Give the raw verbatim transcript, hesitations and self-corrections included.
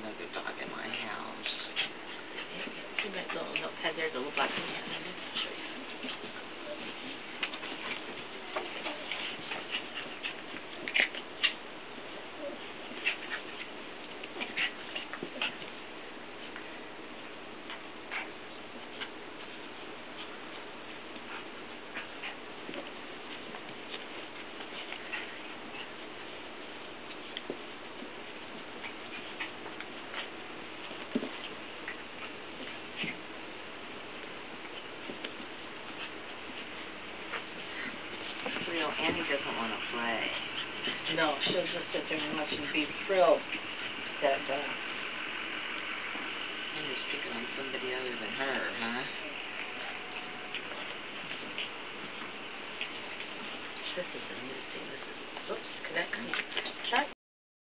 another dog in my house. See that little notepad there, the little black one? I'll show you. Well, Annie doesn't want to play. No, she'll just sit there and watch and be thrilled that, uh... Annie's picking on somebody other than her, huh? This is a new thing. This is... Oops, could that come... That